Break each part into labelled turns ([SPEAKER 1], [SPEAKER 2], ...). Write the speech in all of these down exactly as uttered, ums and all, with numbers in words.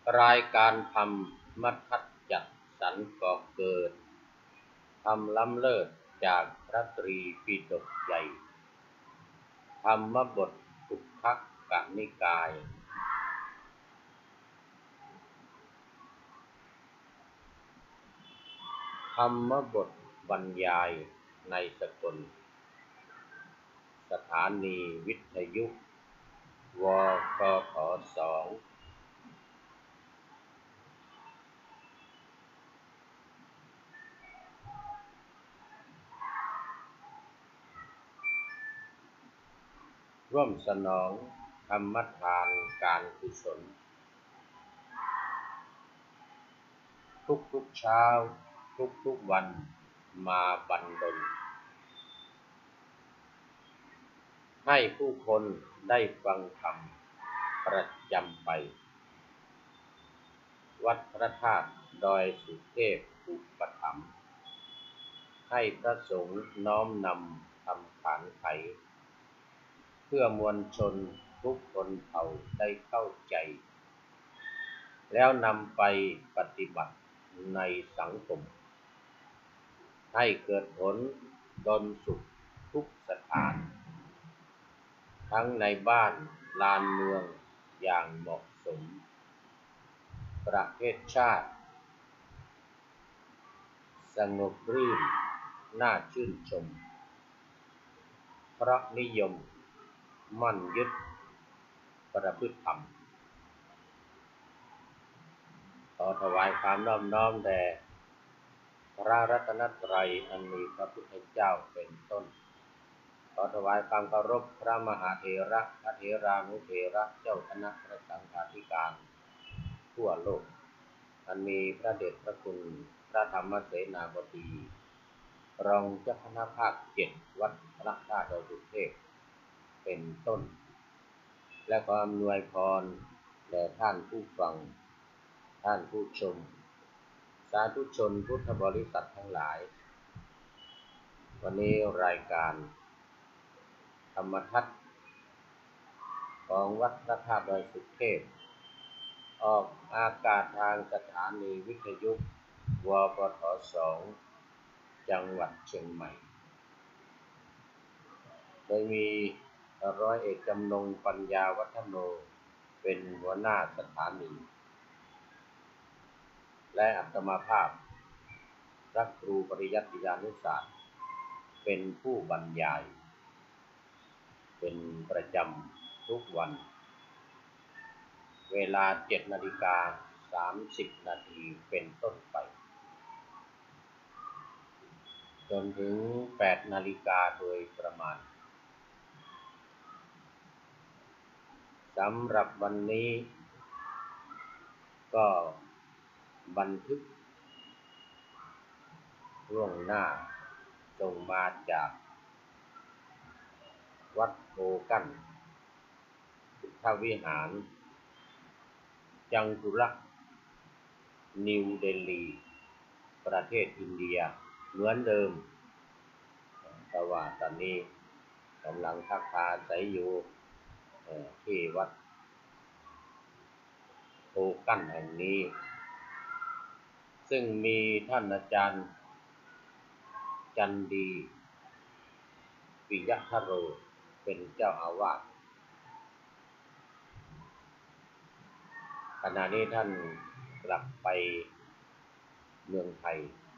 [SPEAKER 1] รายการธรรมมัทธัสจัดสรรก่อเกิดธรรมล้ำเลิศจากพระตรีปิฎกใหญ่ธรรมบททุกขกนิกายธรรมบทบรรยายในสกลสถานีวิทยุ ว ก ข สอง ร่วมสนองธรรมทานการกุศลทุกทุกเช้าทุกทุกวันมาบันดลให้ผู้คนได้ฟังธรรมประจำไปวัดพระธาตุดอยสุเทพอุปถัมภ์ให้พระสงฆ์น้อมนำทำขานไขเพื่อมวลชนทุกคนเผ่าได้เข้าใจแล้วนำไปปฏิบัติในสังคมให้เกิดผลดลสุขทุกสถานทั้งในบ้านลานเมืองอย่างเหมาะสมประเทศชาติสงบรื่นน่าชื่นชมเพราะนิยมมั่นยึดประพฤติธรรมขอถวายความนอบน้อมแด่พระรัตนตรัยอันมีพระพุทธเจ้าเป็นต้นขอถวายความเคารพพระมหาเถระพระเถรานุเถระเจ้าคณะพระสังฆาธิการทั่วโลกอันมีพระเดชพระคุณพระธรรมเสนาบดีรองเจ้าคณะภาคเจ็ดวัดพระธาตุดอยสุเทพเป็นต้นและขออำนวยพรแด่ท่านผู้ฟังท่านผู้ชมสาธุชนพุทธบริษัททั้งหลายวันนี้รายการธรรมทัศน์ของวัดพระธาตุดอยสุเทพออกอากาศทางสถานีวิทยุ ว ก ข สอง จังหวัดเชียงใหม่โดยมีร้อยเอกจำนงปัญญาวัฒโนเป็นหัวหน้าสถานีและอาตมาภาพพระครูปริยัติยานุศาสตร์เป็นผู้บรรยายเป็นประจำทุกวันเวลา เจ็ดนาฬิกาสามสิบนาทีเป็นต้นไปจนถึง แปดนาฬิกาโดยประมาณสำหรับวันนี้ก็บันทึกล่วงหน้าส่งมาจากวัดโพกั้นพุทธวิหารจังกุระนิวเดลีประเทศอินเดียเหมือนเดิมแต่ว่าตอนนี้กำลังพักอาศัยอยู่ที่วัดโพกั้นแห่งนี้ซึ่งมีท่านอาจารย์จันดีปิยทโรเป็นเจ้าอาวาสขณะนี้ท่านกลับไปเมืองไทย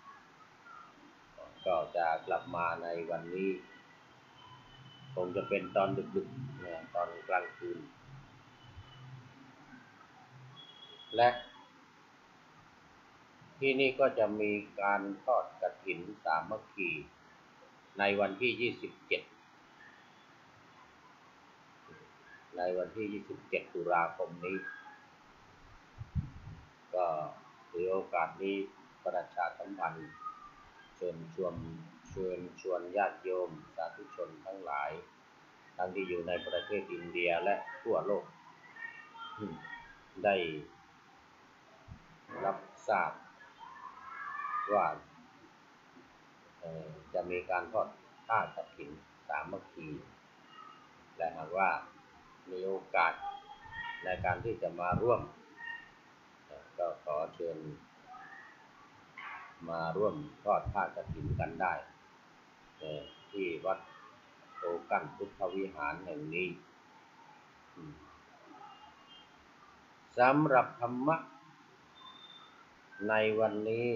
[SPEAKER 1] ก็จะกลับมาในวันนี้คงจะเป็นตอนดึกๆเนี่ยตอนกลางคืนและที่นี่ก็จะมีการทอดกฐินสามัคคีในวันที่ยี่สิบเจ็ดในวันที่ยี่สิบเจ็ดตุลาคมนี้ก็ถือโอกาสนี้ประชาสัมพันธ์เชิญชวนเชิญชวนญาติโยมสาธุชนทั้งหลายทั้งที่อยู่ในประเทศอินเดียและทั่วโลกได้รับทราบว่าจะมีการทอดผ้ากฐินสามัคคีและหากว่ามีโอกาสในการที่จะมาร่วมชิญมาร่วมทอดผ้ากฐินกันได้ที่วัดโตกั้นพุทธวิหารแห่งนี้สำหรับธรรมะในวันนี้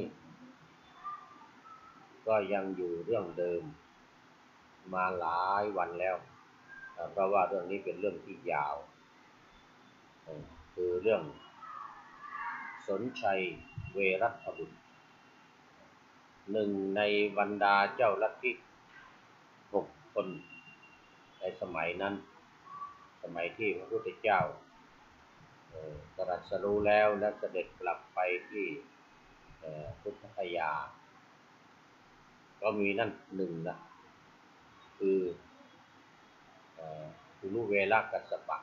[SPEAKER 1] ก็ยังอยู่เรื่องเดิมมาหลายวันแล้วเพราะว่าเรื่องนี้เป็นเรื่องที่ยาวคือเรื่องสนชัยเวรัตบุตรหนึ่งในบรรดาเจ้าลัทธิหกคนในสมัยนั้นสมัยที่พระพุทธเจ้าตรัสรู้แล้วและเสด็จกลับไปที่พุทธคยาก็มีนั่นหนึ่งนะคือกุลุเวลกัสสปะ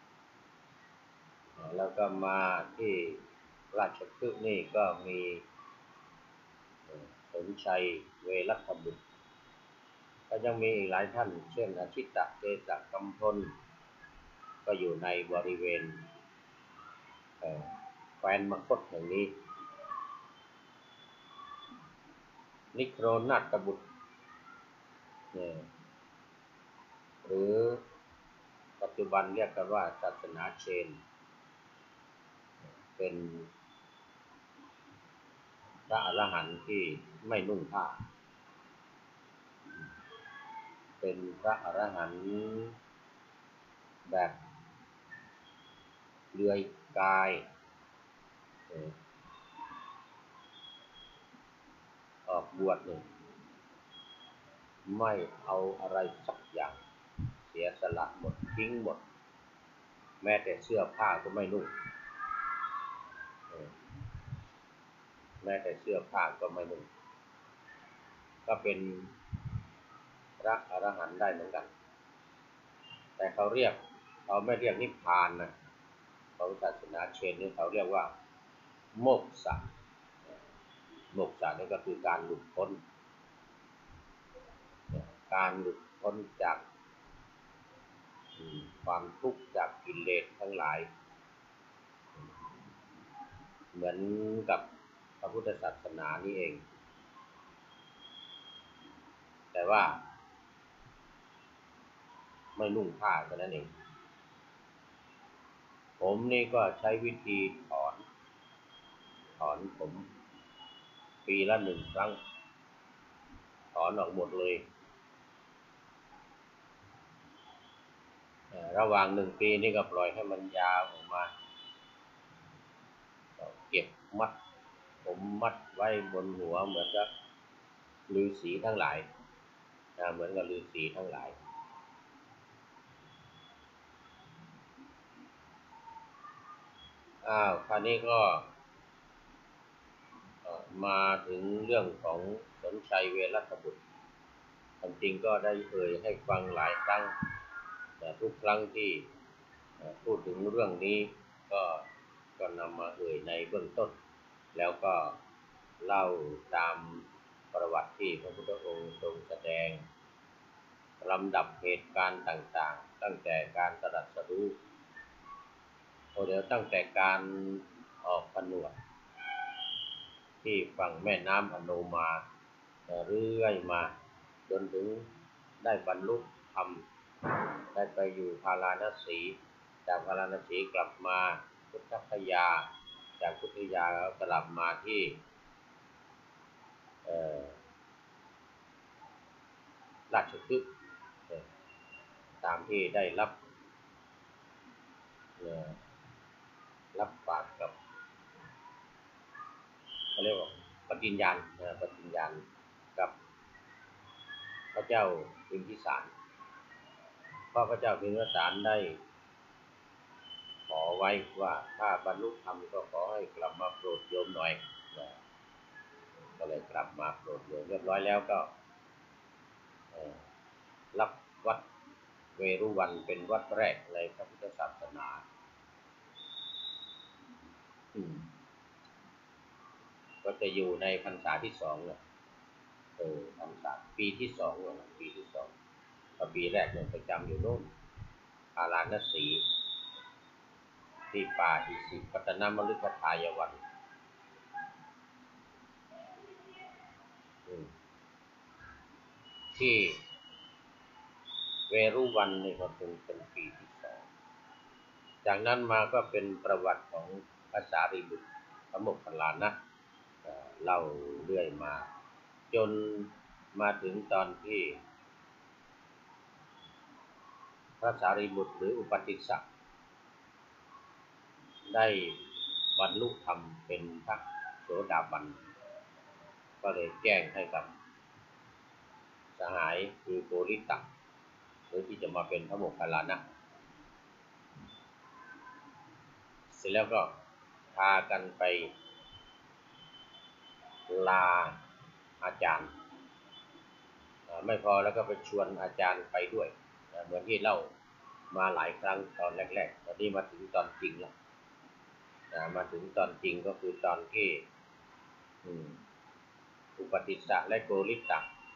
[SPEAKER 1] แล้วก็มาที่ราชคฤห์นี่ก็มีสนชัยเวรัตบุตรก็ยังมีอีกหลายท่านเช่นอชิตตเกษกัมพลก็อยู่ในบริเวณแคว้นมคธแห่งนี้นิโครนาถบุตรหรือปัจจุบันเรียกกันว่าศาสนาเชนเป็นพระอรหันต์ที่ไม่นุ่งผ้าเป็นพระอรหันต์แบบเลื่อยกายออกบวชเนี่ยไม่เอาอะไรสักอย่างเสียสละหมดทิ้งหมดแม้แต่เสื้อผ้าก็ไม่นุ่งแม้แต่เสื้อผ้าก็ไม่นุ่งก็เป็นพระอรหันต์ได้เหมือนกันแต่เขาเรียกเขาไม่เรียกนิพพานนะของศาสนาเชนนี่เขาเรียกว่าโมกขะโมกขะนี่ก็คือการหลุดพ้นการหลุดพ้นจากความทุกข์จากกิเลสทั้งหลายเหมือนกับพระพุทธศาสนานี่เองแต่ว่าไม่นุ่งผ้าเท่านั้นเองผมนี่ก็ใช้วิธีถอนถอนผมปีละหนึ่งครั้งถอนออกหมดเลยระหว่างหนึ่งปีนี่ก็ปล่อยให้มันยาวออกมาเก็บมัดผมมัดไว้บนหัวเหมือนกับฤาษีทั้งหลายเหมือนกับฤาษีทั้งหลายอ้าวคราวนี้ก็มาถึงเรื่องของสนชัยเวรัตบุตรความจริงก็ได้เอ่ยให้ฟังหลายครั้งแต่ทุกครั้งที่พูดถึงเรื่องนี้ก็ก็นำมาเอ่ยในเบื้องต้นแล้วก็เล่าตามประวัติที่พระพุทธองค์ทรงแสดงลำดับเหตุการณ์ต่างๆตั้งแต่การตรัสรู้โอเดี๋ยวตั้งแต่การออกผนวดที่ฝั่งแม่น้ำอโนมาเรื่อยมาจนถึงได้บรรลุธรรมได้ไปอยู่พาราณสีจากพาราณสีกลับมาพุทธคยาจากพุทธคยากลับมาที่ราชคฤห์ตามที่ได้รับรับปากกับเขาเรียกว่าปฏิญญาณปฏิญญาณกับพระเจ้าพิมพิสารเพราะพระเจ้าพิมพิสารได้ขอไว้ว่าถ้าบรรลุธรรมก็ขอให้กลับมาโปรดโยมหน่อยก็เลยกลับมาโปรดโยมเรียบร้อยแล้วก็รับวัดเวรุวันเป็นวัดแรกในพระพุทธศาสนาก็จะอยู่ในพรรษาที่สองเนี่ยเออพรรษาปีที่สองเนี่ยปีที่สองปีแรกเนี่ยประจำอยู่โน่นพาราณสีที่ป่าอิสิปตนมฤคทายวันที่เวรุวันนี่ก็เป็นเป็นปีที่สองจากนั้นมาก็เป็นประวัติของพระสารีบุตรพระโมคคัลลานะเล่าเรื่อยมาจนมาถึงตอนที่พระสารีบุตรหรืออุปติสสะได้บรรลุธรรมเป็นพระโสดาบันก็เลยแจ้งให้กับสหายคือโกริตะหรือที่จะมาเป็นพระโมคคัลลานะเสร็จแล้วก็พากันไปลาอาจารย์ไม่พอแล้วก็ไปชวนอาจารย์ไปด้วยเหมือนที่เล่ามาหลายครั้งตอนแรกๆตอนนี้มาถึงตอนจริงแล้วมาถึงตอนจริงก็คือตอนที่อุปติสสะและโกริตะ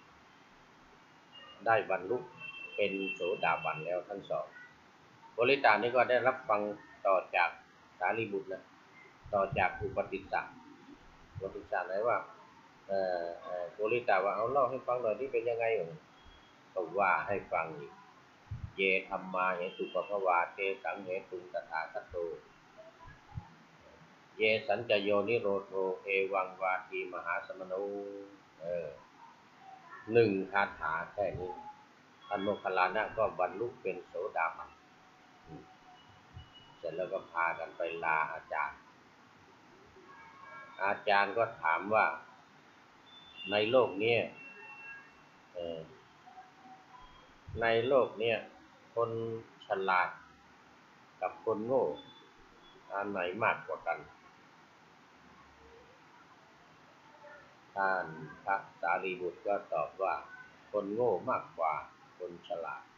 [SPEAKER 1] ได้บรรลุเป็นโสดาบันแล้วทั้งสองโกริตะนี่ก็ได้รับฟังต่อจากสารีบุตรนะต่อจากอุปติสสะอุปติสสะไหนว่าโกริตะว่าเอาเล่าให้ฟังหน่อยที่เป็นยังไงก็ว่าให้ฟังอีกเยธัมมาเหตุปภวาเตสังเหตุตถาคโตเยสัญจโยนิโรโธเอวังวาทีมหาสมโนเออหนึ่งคาถาแค่นี้ท่านโมคคัลลานะก็บรรลุเป็นโสดาบันเสร็จแล้วก็พากันไปลาอาจารย์อาจารย์ก็ถามว่าในโลกนี้ในโลกนี้คนฉลาดกับคนโง่อันไหนมากกว่ากันท่านพระสารีบุตรก็ตอบว่าคนโง่มากกว่าคนฉลาด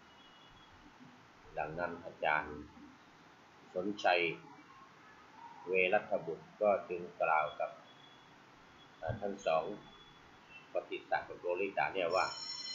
[SPEAKER 1] ดังนั้นอาจารย์สนชัยเวรัตบุตรก็จึงกล่าวกับทั้งสองปฏิสักกับโกริตะเนี่ยว่า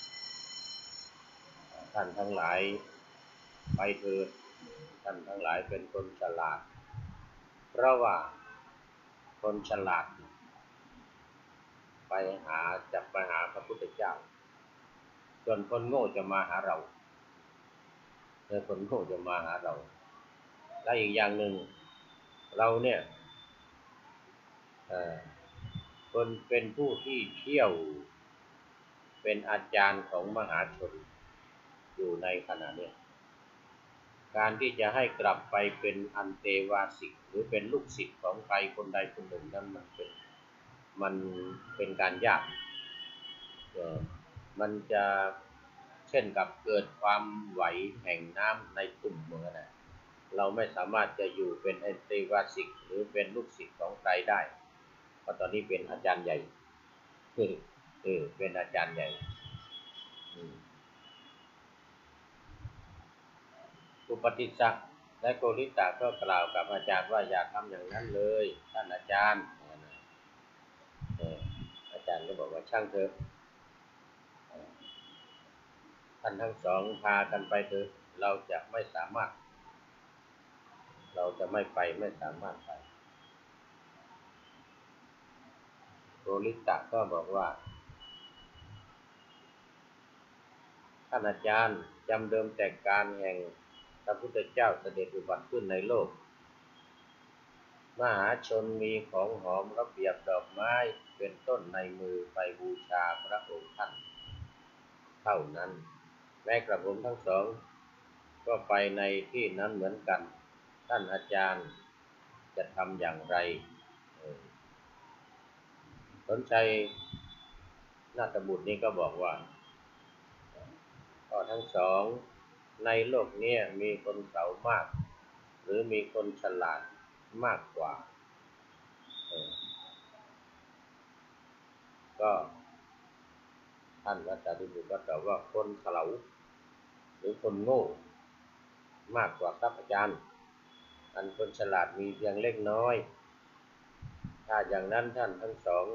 [SPEAKER 1] ท่านทั้งหลายไปเถิดท่านทั้งหลายเป็นคนฉลาดเพราะว่าคนฉลาดไปหาจะไปหาพระพุทธเจ้าส่วนคนโง่จะมาหาเราเมื่อคนโง่จะมาหาเราและอีกอย่างหนึ่งเราเนี่ยคนเป็นผู้ที่เที่ยวเป็นอาจารย์ของมหาชนอยู่ในขณะนี้การที่จะให้กลับไปเป็นอันเตวาสิกหรือเป็นลูกศิษย์ของใครคนใดคนหนึ่งนั้นมันเป็นมันเป็นการยากมันจะเช่นกับเกิดความไหวแห่งน้ำในตุ่มเหมือนกันเราไม่สามารถจะอยู่เป็นอันเตวาสิกหรือเป็นลูกศิษย์ของใครได้เพราะตอนนี้เป็นอาจารย์ใหญ่เออเออเป็นอาจารย์ใหญ่อุปติสสะและโกริตะก็กล่าวกับอาจารย์ว่าอย่าทำอย่างนั้นเลยท่านอาจารย์อาจารย์ก็บอกว่าช่างเถอะท่านทั้งสองพากันไปเถอะเราจะไม่สามารถเราจะไม่ไปไม่สามารถไปโกริตะก็บอกว่าท่านอาจารย์จำเดิมแต่การแห่งพระพุทธเจ้าเสด็จอุบัติขึ้นในโลกมหาชนมีของหอมระเบียบดอกไม้เป็นต้นในมือไปบูชาพระองค์ท่านเท่านั้นแม้กระผมทั้งสองก็ไปในที่นั้นเหมือนกันท่านอาจารย์จะทำอย่างไรสนใจนาถบุตรนี้ก็บอกว่าก็ทั้งสองในโลกนี้มีคนเสามากหรือมีคนฉลาดมากกว่าก็ท่านพระสารีบุตรก็ตอบว่าคนเขลาหรือคนโง่มากกว่าครับอาจารย์อันคนฉลาดมีเพียงเล็กน้อยถ้าอย่างนั้นท่านทั้งสอง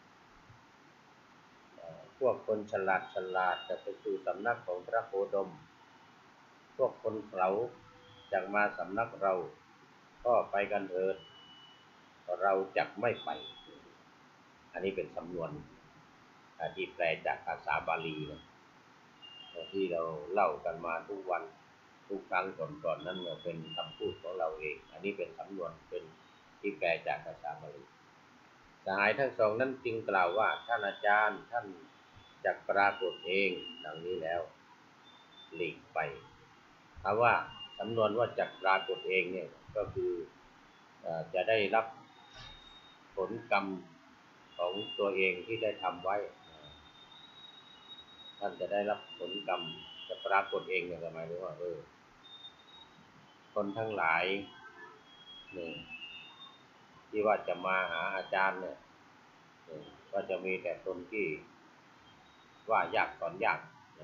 [SPEAKER 1] พวกคนฉลาดฉลาดจะไปสู่สำนักของพระโคดมพวกคนเขลาจะมาสำนักเราก็ไปกันเถิดเราจะไม่ไปอันนี้เป็นสำนวนที่แปลจากภาษาบาลีนะที่เราเล่ากันมาทุกวันทุกครั้งก่อนๆนั้นเป็นคำพูดของเราเองอันนี้เป็นสำนวนเป็นที่แปลจากภาษาบาลีสหายทั้งสองนั้นจึงกล่าวว่าท่านอาจารย์ท่านจักปรากฏเองดังนี้แล้วหลีกไปคำว่าสำนวนว่าจักปรากฏเองเนี่ยก็คือจะได้รับผลกรรมของตัวเองที่ได้ทำไว้ท่านจะได้รับผลกรรมจะปรากฏเองเนี่ยหมายถึงว่าเออคนทั้งหลายนี่ที่ว่าจะมาหาอาจารย์เนี่ยก็จะมีแต่คนที่ว่ายากสอนยาก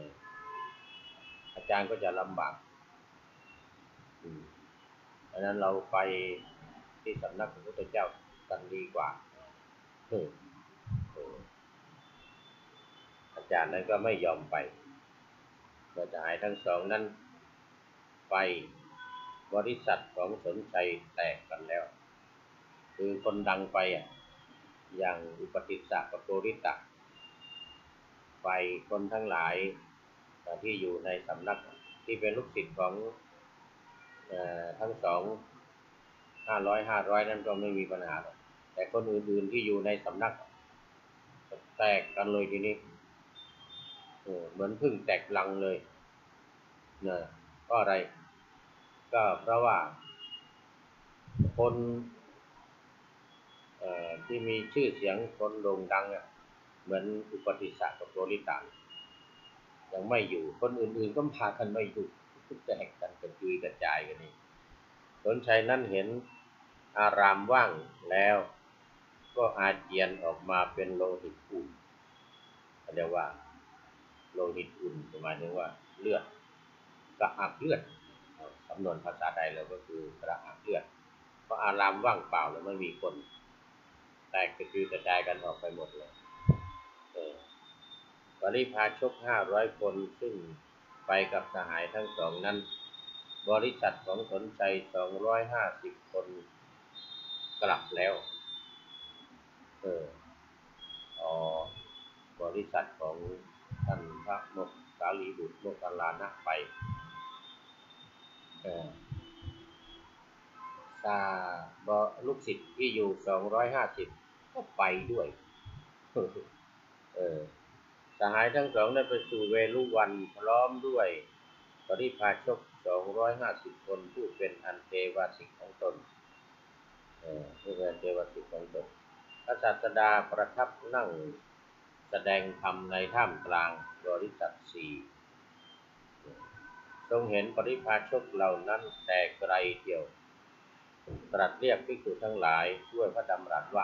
[SPEAKER 1] อาจารย์ก็จะลำบากดังนั้นเราไปที่สำนักพระพุทธเจ้ากันดีกว่าอาจารย์นั้นก็ไม่ยอมไปก็จะให้ทั้งสองนั้นไปบริษัทของสนชัยแตกกันแล้วคือคนดังไปอ่ะอย่างอุปติสสะกับโกริตะไปคนทั้งหลายที่อยู่ในสำนักที่เป็นลูกศิษย์ของทั้งสองห้าร้อยห้าร้อยนั้นก็ไม่มีปัญหาแต่คนอื่นๆที่อยู่ในสำนักแตกกันเลยทีนี้เหมือนพึ่งแตกรังเลยเนี่ยก็อะไรก็เพราะว่าคนที่มีชื่อเสียงคนโด่งดังเหมือนอุปติสสะกับโกริตะยังไม่อยู่คนอื่นๆก็พากันไม่อยู่แตกกันกระจุยกระจายกันนี่สนชัยนั้นเห็นอารามว่างแล้วก็อาเจียนออกมาเป็นโลหิตอุ่นเรียกว่าโลหิตอุ่นหมายถึงว่าเลือดกระอักเลือดสำนวนภาษาใดเราก็คือกระอักเลือดเพราะอารามว่างเปล่าแล้วไม่มีคนแตกกระจุยกระจายกันออกไปหมดเลยปริพาชกห้าร้อยคนซึ่งไปกับสหายทั้งสองนั้นบริษัทของสนชัยสองร้อยห้าสิบคนกลับแล้วเอออ๋อบริษัทของท่านพระโมคคัลลีบุตรโมคคัลลานะไปเออซาบลูกศิษย์ที่อยู่สองร้อยห้าสิบก็ไปด้วยเออสหายทั้งสองได้ไปสู่เวฬุวันพร้อมด้วยปริพาชกสองร้อยห้าสิบคนผู้เป็นอันเทวาสิกของตนเออผู้เป็นเทวาสิกของตนพระศาสดาประทับนั่งแสดงธรรมในท่ามกลางบริษัทสี่ทรงเห็นปริพาชกเหล่านั้นแต่ไกลเดียวตรัสเรียกภิกษุทั้งหลายด้วยพระดำรัสว่า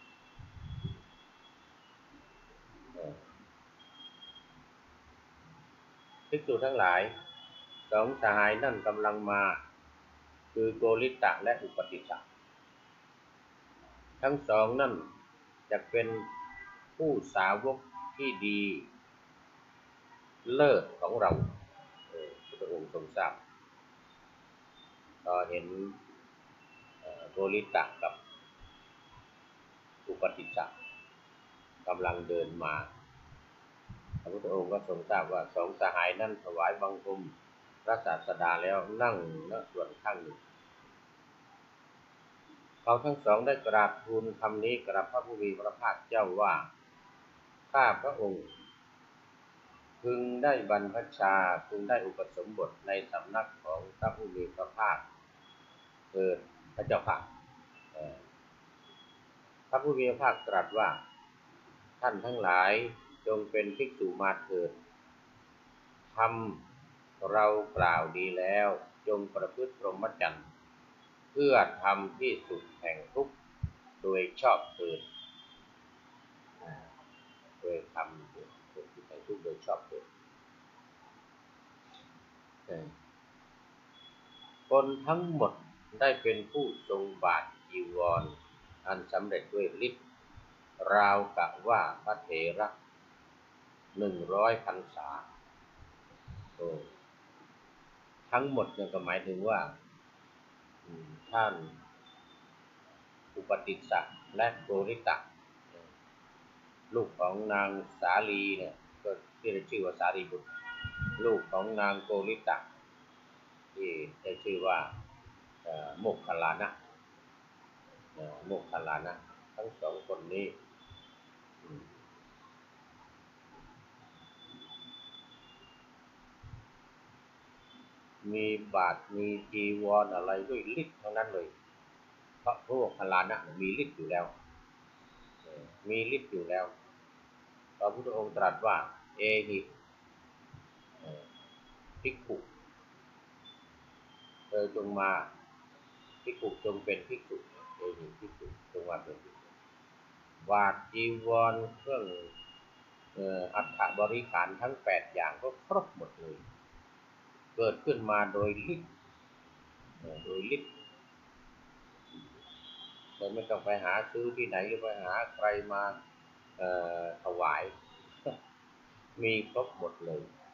[SPEAKER 1] ภิกษุทั้งหลายสองสหายนั่นกำลังมาคือโกริตะและอุปติสสะทั้งสองนั่นจะเป็นผู้สาวกที่ดีเลิศของเราพระองค์ทรงทราบพอเห็นโกริตะกับอุปติสสะกำลังเดินมาพระพุทธองค์ก็ทรงทราบว่าสองสหายนั้นถวายบังคมพระศาสดาแล้วนั่งณส่วนข้างหนึ่งเขาทั้งสองได้กราบทูลคำนี้กราบพระผู้มีพระภาคเจ้าว่าข้าพระองค์พึงได้บรรพชาพึงได้อุปสมบทในสำนักของพระผู้มีพระภาคเถิดพระเจ้าค่ะพระผู้มีพระภาคตรัสว่าท่านทั้งหลายจงเป็นภิกษุมาเถิดทำเรากล่าวดีแล้วจงประพฤติพรหมจรรย์เพื่อทำที่สุดแห่งทุกข์โดยชอบเถิดโดยทำที่สุดแห่งทุกข์โดยชอบเถิดคนทั้งหมดได้เป็นผู้ทรงบาทจีวรอันสำเร็จด้วยฤทธิ์ราวกับว่าพระเถระหนึ่งร้อยพรรษาทั้งหมดเนี่ยก็หมายถึงว่าท่านอุปติสสะและโกริตะลูกของนางสาลีเนี่ยก็ที่ได้ชื่อว่าสารีบุตรลูกของนางโกริตะที่ได้ชื่อว่าโมคคัลลานะโมคคัลลานะทั้งสองคนนี้มีบาทมีจีวรอะไรด้วยฤทธิ์ทั้งนั้นเลยเพราะพวกพลานะมีฤทธิ์อยู่แล้วมีฤทธิ์อยู่แล้วพระพุทธองค์ตรัสว่าเอหิภิกขุเธอจงมาภิกขุจงเป็นภิกษุเอหิภิกขุจงมาเป็นภิกษุบาทจีวรเครื่องอัฐบริขารทั้งแปดอย่างก็ครบหมดเลยเกิดขึ้นมาโดยฤทธิ์โดยฤทธิ์เราไม่ต้องไปหาซื้อที่ไหนหรือไปหาใครมาถวายมีครบหมดเลย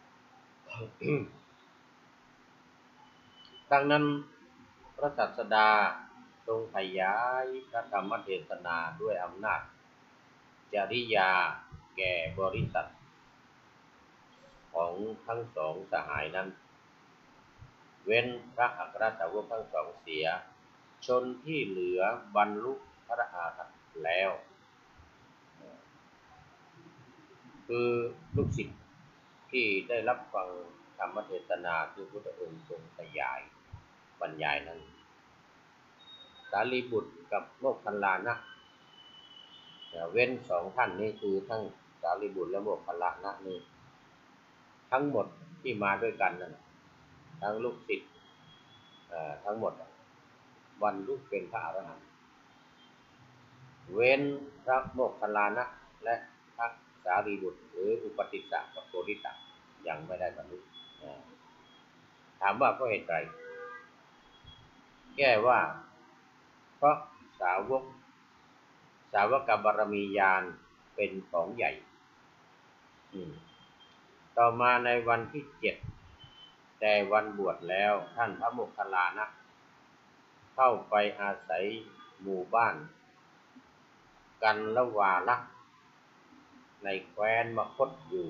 [SPEAKER 1] ดังนั้นพระศาสดาทรงขยายพระธรรมเทศนาด้วยอำนาจจริยาแก่บริษัทของทั้งสองสหายนั้นเว้นพระอัครสาวกทั้งสองเสียชนที่เหลือบรรลุพระอรหันต์แล้วคือลูกศิษย์ที่ได้รับฟังธรรมเทศนาที่พระพุทธองค์ทรงขยายบรรยายนั้นสารีบุตรกับโมคคัลลานะเว้นสองท่านนี้คือทั้งสารีบุตรและโมคคัลลานะนี่ทั้งหมดที่มาด้วยกันนั้นทั้งลูกศิษย์ทั้งหมดบรรลุเป็นพระอรหันต์เว้นพระโมคคัลลานะและพระสารีบุตรหรืออุปติสสะกับโกริตะยังไม่ได้บรรลุถามว่าเพราะเหตุใดแก้ว่าเพราะสาวกสาวกบารมีญาณเป็นของใหญ่ต่อมาในวันที่เจ็ดแต่วันบวชแล้วท่านพระโมคคัลลานะเข้าไปอาศัยหมู่บ้านกันลวาละในแคว้นมคธอยู่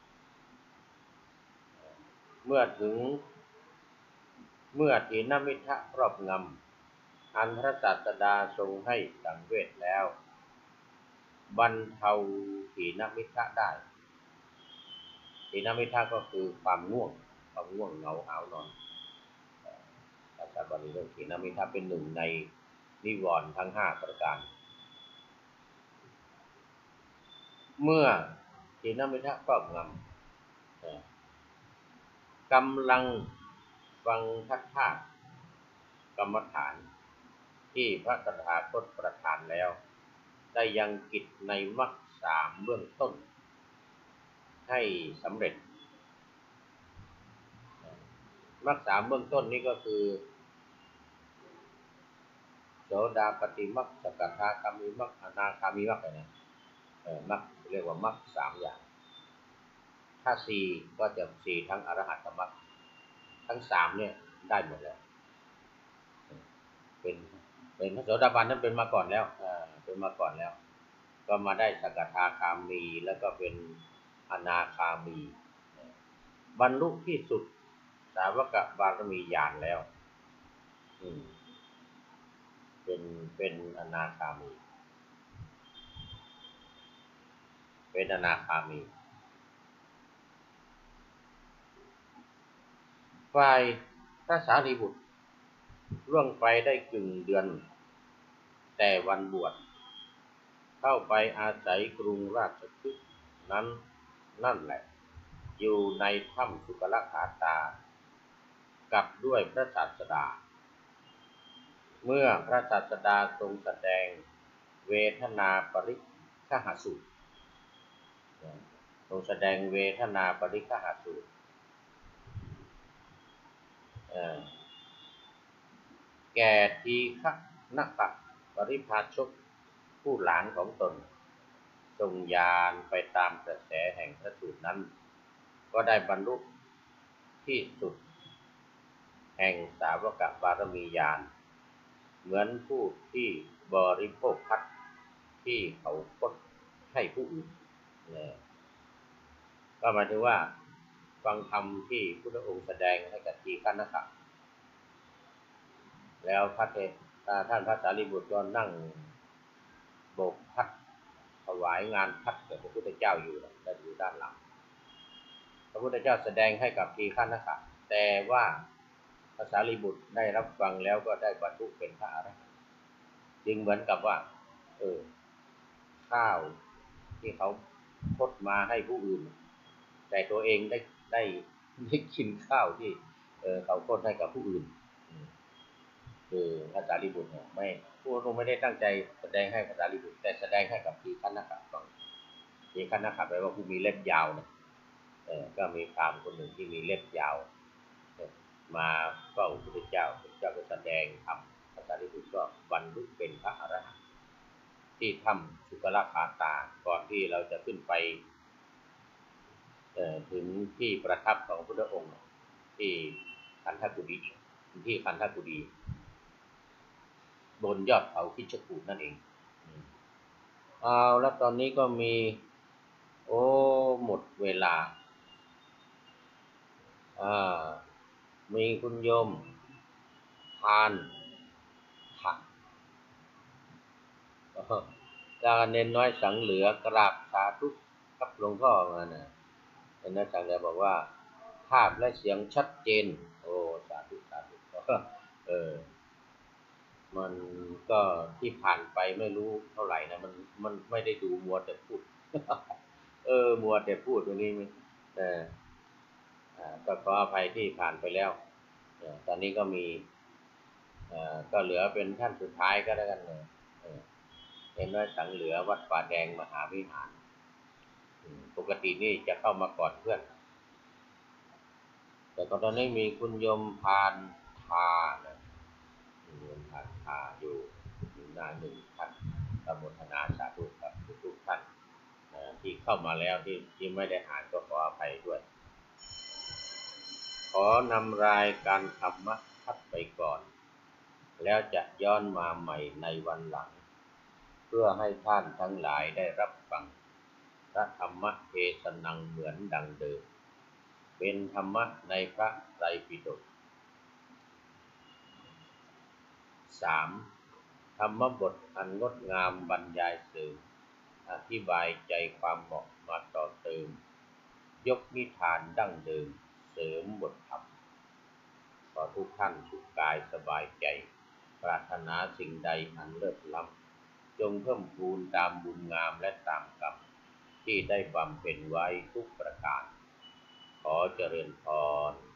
[SPEAKER 1] เมื่อถึงเมื่อถีนมิทธะครอบงำอันพระศาสดาทรงให้สังเวชแล้วบรรเทาถีนมิทธะได้ถีนมิทธะก็คือความง่วงความง่วงเหงาหาวนอนภาษาบาลีเรียกถีนมิทธะเป็นหนึ่งในนิวรณ์ทั้งห้าประการเมื่อถีนมิทธะครอบงำกำลังฟังทักษะกรรมฐานที่พระตถาคตประทานแล้วได้ยังกิจในมรรคสามเบื้องต้นให้สำเร็จมรรคสามเบื้องต้นนี้ก็คือโสดาปัตติมรรคสกทาคามิมรรคอนาคามิมรรคอะไรนะเออมรรคเรียกว่ามรรคสามอย่างถ้าสี่ก็จะสี่ทั้งอรหัตมรรคทั้งสามเนี่ยได้หมดแล้วเป็นเป็นพระโสดาบันนั้นเป็นมาก่อนแล้วเออเป็นมาก่อนแล้วก็มาได้สกทาคามีแล้วก็เป็นอนาคามีบรรลุที่สุดสาวกบารมีญาณแล้วเป็นเป็นอนาคามีเป็นอนาคามีฝ่ายพระสารีบุตรล่วงไปได้กึ่งเดือนแต่วันบวชเข้าไปอาศัยกรุงราชคฤห์นั้นนั่นแหละอยู่ในถ้ำสุกลขาตากับด้วยพระศาสดาเมื่อพระศาสดาทรงแสดงเวทนาปริฆหสูตรทรงแสดงเวทนาปริฆหสูตรแก่ทีฆนปปริภาชกผู้หลานของตนทรงญาณไปตามกระแสแห่งพระสูตรนั้นก็ได้บรรลุที่สุดแห่งสาวกบารมีญาณเหมือนผู้ที่บริโภคพัดที่เขาพดให้ผู้อื่นเนี่ยก็หมายถึงว่าฟังธรรมที่พุทธองค์แสดงให้กับทีฆนค แล้วพระเทท่านพระสารีบุตรก็นั่งโบกพัดถวายงานพัดกับพระพุทธเจ้าอยู่และอยู่ด้านหลังพระพุทธเจ้าแสดงให้กับทีฆนค แต่ว่าพระสารีบุตรได้รับฟังแล้วก็ได้บรรลุเป็นพระอรหันต์จึงเหมือนกับว่าเออข้าวที่เขาพดมาให้ผู้อื่นแต่ตัวเองได้ได้ได้กินข้าวที่เออเขาพดให้กับผู้อื่นคือพระสารีบุตรเนี่ยไม่ผู้องค์ไม่ได้ตั้งใจแสดงให้พระสารีบุตรแต่แสดงให้กับทีฆนคฟังทีฆนคแปลว่าผู้มีเล็บยาวนะเออก็มีพราหมณ์คนหนึ่งที่มีเล็บยาวมาเฝ้าพระพุทธเจ้าพระพุทธเจ้าก็แสดงธรรมพระสารีบุตรก็บรรลุเป็นพระอรหันต์ที่ถ้ำสุกลขาตาก่อนที่เราจะขึ้นไปเอ่อถึงที่ประทับของพระพุทธองค์ที่คันธกุฎีที่คันธกุฎีบนยอดเขาคิชกูฏนั่นเองเอาแล้วตอนนี้ก็มีโอ้หมดเวลาอ่ามีคุณโยมทานผักจากเน้นน้อยสังเหลือกราบสาธุกับหลวงพ่อมานะเน้นน้อยสังเหลือบอกว่าภาพและเสียงชัดเจนโอ้สาธุสาธุเออมันก็ที่ผ่านไปไม่รู้เท่าไหร่นะมันมันไม่ได้ดูมัวแต่พูดเออมัวแต่พูดวันนี้เออก็ขออภัยที่ผ่านไปแล้วตอนนี้ก็มีก็เหลือเป็นท่านสุดท้ายก็แล้วกันเลยเห็นว่าสังเหลือวัดป่าแดงมหาวิหารปกตินี่จะเข้ามาก่อนเพื่อนแต่ตอนนี้มีคุณโยมพานทานะโยมพานทาอยู่หน้าหนึ่งท่านอนุโมทนาสาธุกับทุกท่านที่เข้ามาแล้วที่ที่ไม่ได้อ่านก็ขออภัยด้วยขอนำรายการธรรมะพัดไปก่อนแล้วจะย้อนมาใหม่ในวันหลังเพื่อให้ท่านทั้งหลายได้รับฟังพระธรรมเทศนังเหมือนดังเดิมเป็นธรรมะในพระไตรปิฎกสามธรรมบทอันงดงามบรรยายเสริมอธิบายใจความเหมาะมาต่อเติมยกนิทานดั้งเดิมเสริมบทธรรมขอทุกท่านสุขกายสบายใจปรารถนาสิ่งใดอันเลิศล้ำจงเพิ่มพูนตามบุญงามและตามกรรมที่ได้บำเพ็ญไว้ทุกประการขอเจริญพร